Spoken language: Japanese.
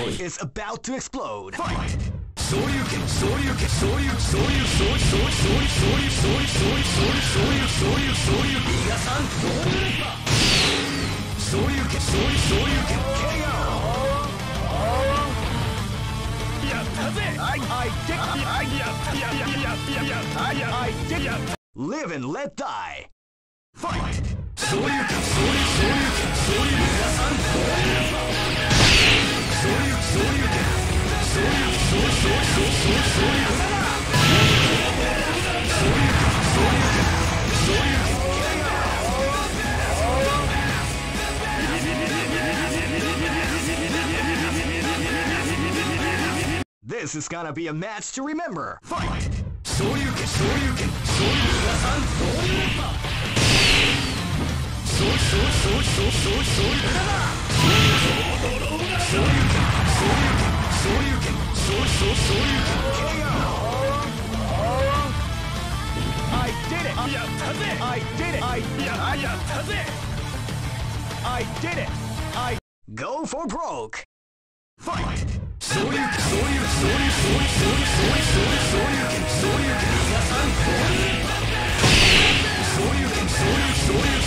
is about to explode. Fight! 昇竜拳昇竜拳昇竜昇竜昇竜昇竜昇竜昇竜昇竜昇竜昇竜昇竜伊賀さんゴールレッパー昇竜拳昇竜昇竜拳 KO やったぜ I did I did Live and let die Fight 昇竜拳昇竜昇竜拳昇竜伊賀さんゴールレッパー昇竜昇竜拳昇竜昇竜昇竜昇竜 This is gonna be a match to remember. Fight! 昇竜拳昇竜拳昇竜皆さんゴールレッパー昇竜昇竜昇竜昇竜昇竜昇竜昇竜拳昇竜昇竜拳 I did it! やったぜ I did it! やったぜ I did it! I go for broke! Fight! 昇竜拳昇竜昇竜昇竜昇竜昇竜昇竜拳昇竜拳皆さんゴールレッパー昇竜拳昇竜昇竜